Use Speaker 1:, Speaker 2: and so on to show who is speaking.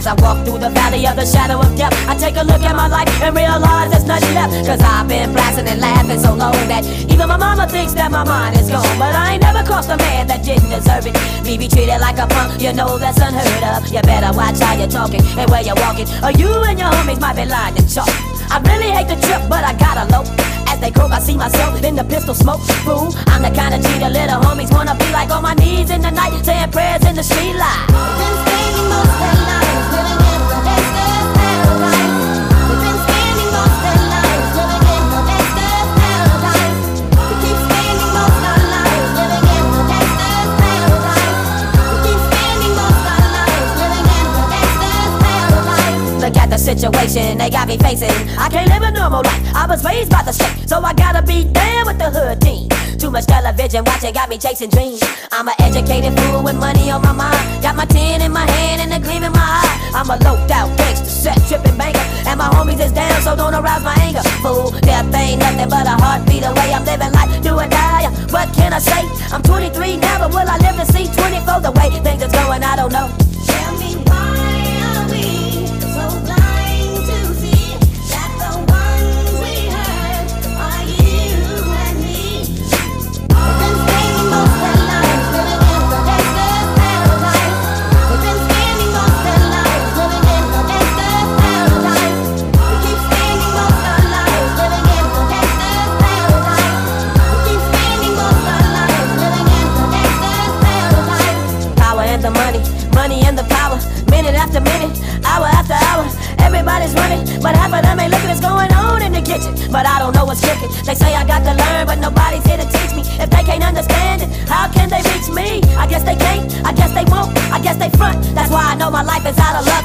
Speaker 1: As I walk through the valley of the shadow of death, I take a look at my life and realize there's nothing left. Cause I've been blasting and laughing so long that even my mama thinks that my mind is gone. But I ain't never crossed a man that didn't deserve it. Me be treated like a punk, you know that's unheard of. You better watch how you're talking and where you're walking, or you and your homies might be lying in chalk. I really hate the trip, but I gotta low. As they croak, I see myself in the pistol smoke. Fool, I'm the kind of G the little homies wanna be like, on my knees in the night, saying prayers in the street light.
Speaker 2: We've been spending most their lives living in the gangster's paradise. We've been spending most their lives living in the gangster's paradise. We keep spending most our lives living in the gangster's paradise. We keep spending most our lives living in the gangster's paradise.
Speaker 1: Look at the situation they got me facing. I can't live a normal life, I was raised by the state, so I gotta be down with the hood team. Too much television watching got me chasing dreams. I'm an educated fool with money on my mind. Got my tin in my hand and a gleam in my eye. I'm a loped out gangster, set tripping banker, and my homies is down, so don't arouse my anger. Fool, death ain't nothing but a heartbeat away. I'm living life, do or die. What can I say? I'm 23 now, but will I live to see 24? The way things is going, I don't know.
Speaker 2: Tell me why are we so blind to see that the ones we hurt are you and me? We've been spending most their lives living in the gangster's paradise. We've been spending most their lives living in the gangster's paradise. We keep spending most our lives living in the gangster's paradise. We keep spending most our lives living in the gangster's paradise.
Speaker 1: Power and the money, money and the power. Minute after minute, hour after hour, everybody's running, but half of them ain't looking what's going on in the kitchen. But I don't know what's cooking. They say I got to learn, but nobody's here to teach me. If they can't understand it, how can they reach me? I guess they can't, I guess they won't, I guess they front. That's why I know my life is out of luck.